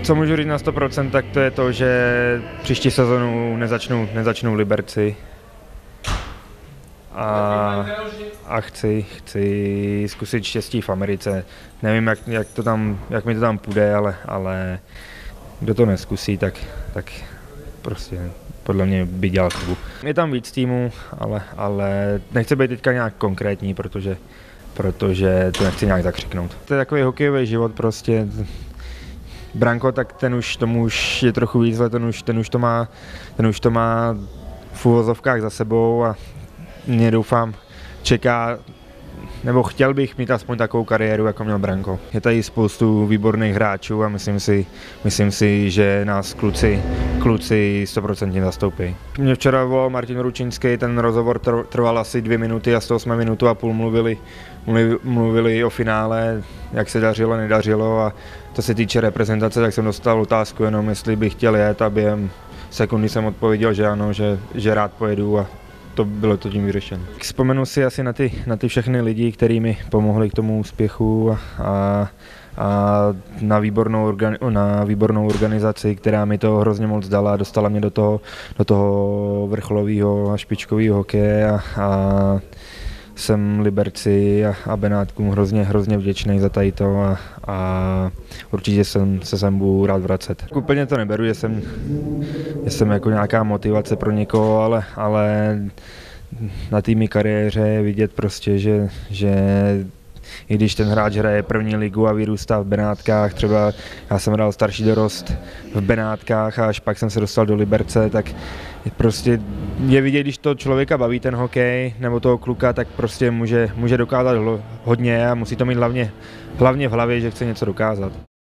Co můžu říct na 100%, tak to je to, že příští sezonu nezačnu v Liberci. A chci zkusit štěstí v Americe. Nevím, jak mi to tam půjde, ale kdo to neskusí, tak prostě podle mě by dělal chybu. Je tam víc týmů, ale nechci být teďka nějak konkrétní, protože to nechci nějak zakřiknout. To je takový hokejový život prostě. Branko, tak tomu už je trochu víc let, ten už to má v uvozovkách za sebou a mě doufám čeká, nebo chtěl bych mít aspoň takovou kariéru, jako měl Branko. Je tady spoustu výborných hráčů a myslím si, že nás kluci 100% zastoupí. Mě včera volal Martin Ručinský, ten rozhovor trval asi 2 minuty a z toho jsme 1,5 minuty mluvili o finále, jak se dařilo, nedařilo, a co se týče reprezentace, tak jsem dostal otázku jenom, jestli bych chtěl jet, a během sekundy jsem odpověděl, že ano, že rád pojedu, a to bylo to tím vyřešeno. Vzpomenu si asi na ty všechny lidi, kteří mi pomohli k tomu úspěchu, a na výbornou organizaci, která mi to hrozně moc dala, dostala mě do toho vrcholového a špičkového hokeje, a jsem Liberci a Benátkům hrozně vděčný za tady to, a určitě se sem budu rád vracet. Úplně to neberu, že jsem jako nějaká motivace pro někoho, ale na té mé kariéře je vidět prostě, že i když ten hráč hraje první ligu a vyrůstá v Benátkách, třeba já jsem hrál starší dorost v Benátkách a až pak jsem se dostal do Liberce, tak prostě je vidět, když to člověka baví ten hokej nebo toho kluka, tak prostě může dokázat hodně a musí to mít hlavně v hlavě, že chce něco dokázat.